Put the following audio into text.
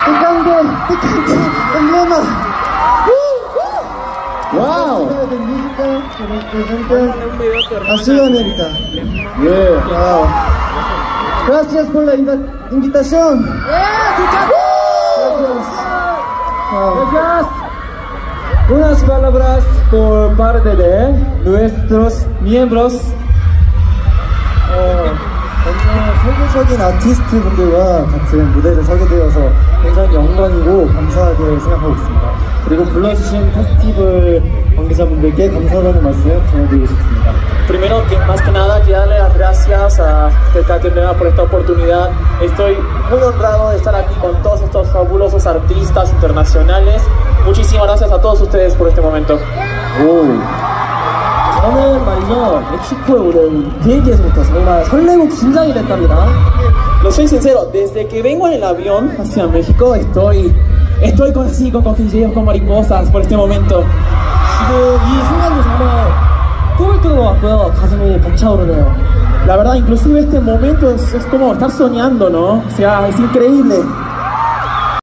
emblema. Wow. A Sudamérica. Yeah. Wow. Gracias por la invitación. Gracias. Gracias. Unas palabras por parte de nuestros miembros. 오늘 세계적인 아티스트 분들과 같은 무대를 서게 되어서 굉장히 영광이고 감사하게 생각하고 있습니다. 그리고 불러주신 페스티벌 관계자분들께 감사하다는 말씀 전해드리고 싶습니다. Primero, más que nada, quiero darle las gracias a TKT por esta oportunidad. Estoy muy honrado de estar aquí con todos estos fabulosos artistas internacionales. Muchísimas gracias a todos ustedes por este momento. 저는 말이죠, 멕시코에 오는 비행기에서부터 정말 설레고 긴장이 됐답니다. Lo soy sincero, desde que vengo en el avión hacia México estoy con cosquilleos, con mariposas por este momento. 지금 이 순간도 정말 꿈을 꾸는 것 같고요. 가슴이 벅차오르네요. La verdad, inclusive este momento es como estar soñando, ¿no? O sea, es increíble.